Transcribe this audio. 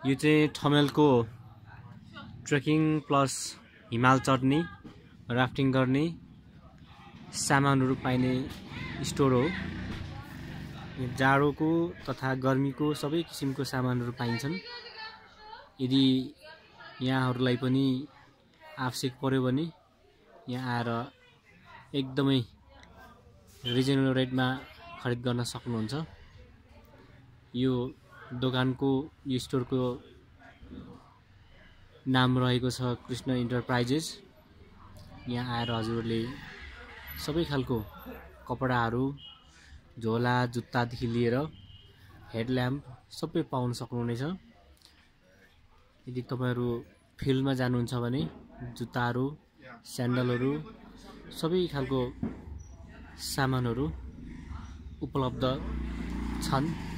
यो चाहिँ ठमेलको trekking plus हिमाल चढ्ने राफ्टिङ गर्ने सामानहरू पाइने स्टोर हो। जाडोको तथा गर्मीको सबै किसिमको सामानहरू पाइन्छन्। यदि यहाँहरूलाई पनि आवश्यक पर्यो भने यहाँ आएर एकदमै रिजनेबल रेटमा खरिद गर्न सक्नुहुन्छ। यो दोकानको यो स्टोरको नाम रहेको छ कृष्ण इन्टरप्राइजेस। यहाँ आएर हजुरहरूले सबै खालको कपडाहरू, झोला, जुत्तादेखि लिएर हेडल्याम्प सबै पाउन सक्नुहुनेछ। यदि तपाईहरु फिल्डमा जानुहुन्छ भने जुत्ताहरू, स्यान्डलहरू सबै खालको सामानहरू उपलब्ध छन्।